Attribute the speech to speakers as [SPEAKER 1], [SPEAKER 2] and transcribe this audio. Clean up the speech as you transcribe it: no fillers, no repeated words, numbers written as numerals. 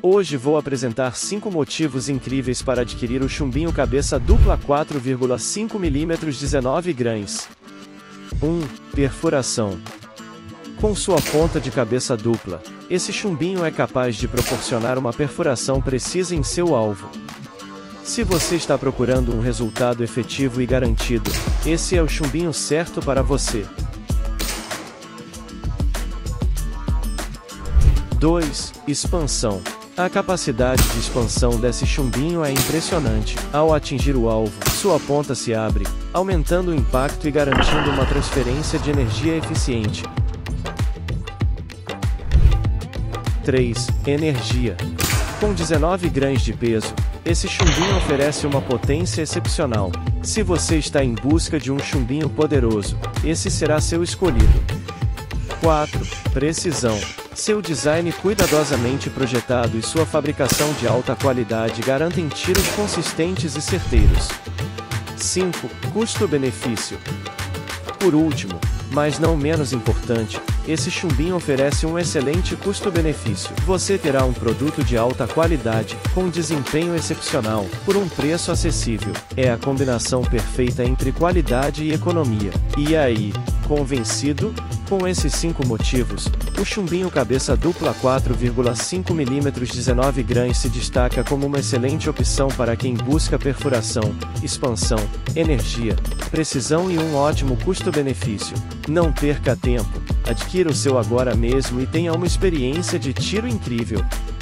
[SPEAKER 1] Hoje vou apresentar 5 motivos incríveis para adquirir o chumbinho cabeça dupla 4,5 mm 19 grains. 1. Perfuração. Com sua ponta de cabeça dupla, esse chumbinho é capaz de proporcionar uma perfuração precisa em seu alvo. Se você está procurando um resultado efetivo e garantido, esse é o chumbinho certo para você. 2. Expansão. A capacidade de expansão desse chumbinho é impressionante. Ao atingir o alvo, sua ponta se abre, aumentando o impacto e garantindo uma transferência de energia eficiente. 3. Energia. Com 19 grains de peso, esse chumbinho oferece uma potência excepcional. Se você está em busca de um chumbinho poderoso, esse será seu escolhido. 4. Precisão. Seu design cuidadosamente projetado e sua fabricação de alta qualidade garantem tiros consistentes e certeiros. 5. Custo-benefício. Por último, mas não menos importante, esse chumbinho oferece um excelente custo-benefício. Você terá um produto de alta qualidade, com desempenho excepcional, por um preço acessível. É a combinação perfeita entre qualidade e economia. E aí, convencido? Com esses 5 motivos, o chumbinho cabeça dupla 4,5 mm 19 grains se destaca como uma excelente opção para quem busca perfuração, expansão, energia, precisão e um ótimo custo-benefício. Não perca tempo, adquira o seu agora mesmo e tenha uma experiência de tiro incrível.